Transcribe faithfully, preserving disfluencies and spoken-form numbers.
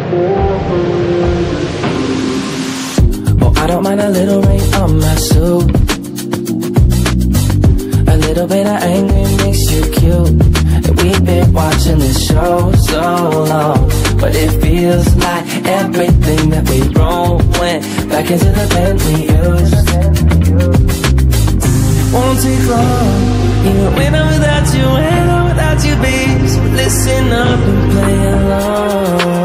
Oh, I don't mind a little rain on my suit. A little bit of anger makes you cute. And we've been watching this show so long, but it feels like everything that we wrote went back into the pen we used. Won't take long, even when I'm without you, when I'm without you, babe. So listen up and play along.